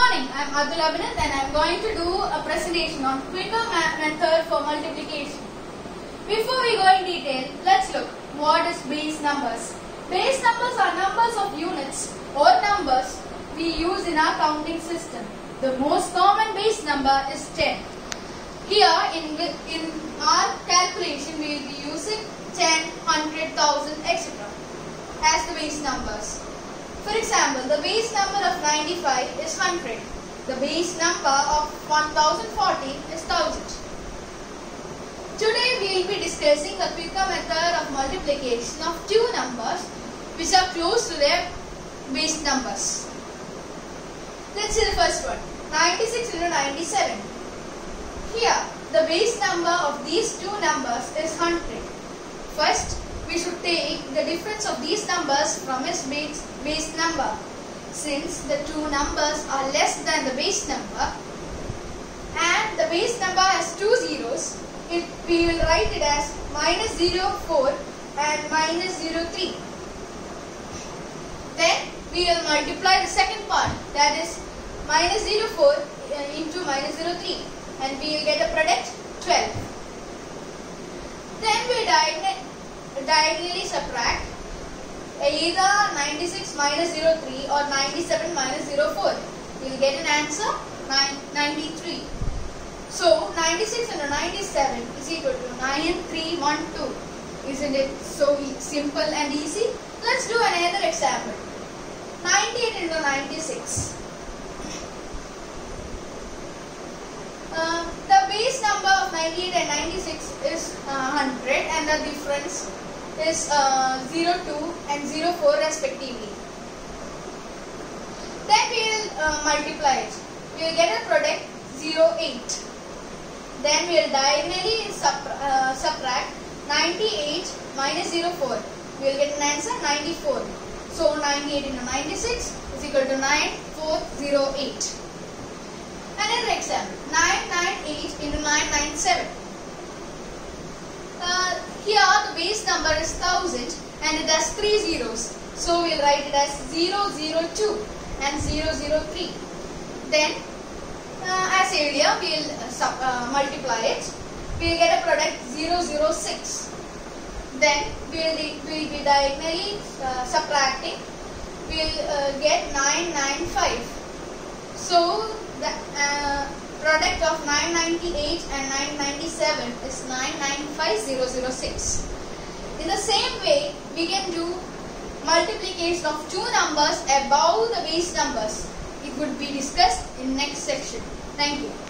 morning, I am Atul Abhinath and I am going to do a presentation on quicker method for multiplication. Before we go in detail, let's look what is base numbers. Base numbers are numbers of units or numbers we use in our counting system. The most common base number is 10. Here in our calculation we will be using 10, 100, 1000, etc. as the base numbers. For example, the base number of 95 is 100. The base number of 1040 is 1000. Today we will be discussing the quicker method of multiplication of two numbers which are close to their base numbers. Let's see the first one. 96 into 97. Here, the base number of these two numbers is 100. First, we should take the difference of these numbers from its base number. Since the two numbers are less than the base number and the base number has two zeros, we will write it as minus 04 and minus 03. Then we will multiply the second part, that is minus 04 into minus 03, and we will get a product 12. Then we diagonally subtract either 96 minus 03 or 97 minus 04. We will get an answer 93. So 96 into 97 is equal to 9312. Isn't it so simple and easy? Let's do another example. 98 into 96. The base number of 98 and 96 is 100 and the difference is 02 and 04 respectively. Then we will multiply it. We will get a product 08. Then we will diagonally subtract 98 minus 04. We will get an answer 94. So 98 into 96 is equal to 9408. Another example, 998 into 997. Here the base number is 1000 and it has three zeros. So we will write it as 002 and 003. Then as earlier we will multiply it. We will get a product 006. Then we will be diagonally subtracting. We will get 995. So the product of 998 and 997 is 995006. In the same way, we can do multiplication of two numbers above the base numbers. It would be discussed in next section. Thank you.